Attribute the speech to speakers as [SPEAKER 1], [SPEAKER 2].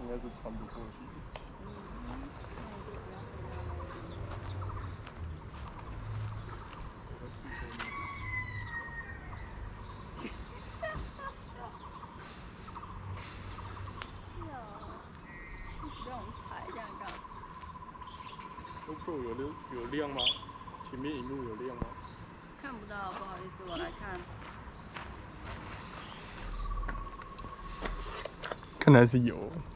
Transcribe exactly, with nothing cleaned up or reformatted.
[SPEAKER 1] 应该是穿不过去。GoPro 有亮有亮吗？前面荧幕有亮吗？
[SPEAKER 2] 看不到，不好意思，我来看。
[SPEAKER 1] 看来是有。